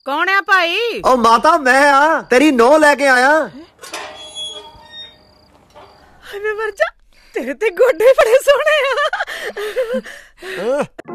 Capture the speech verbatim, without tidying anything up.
कौन है भाई? ओ माता मैं आ तेरी नौ लेके आया। मैं मर जा, तेरे ते गोडे बड़े सोहने आ।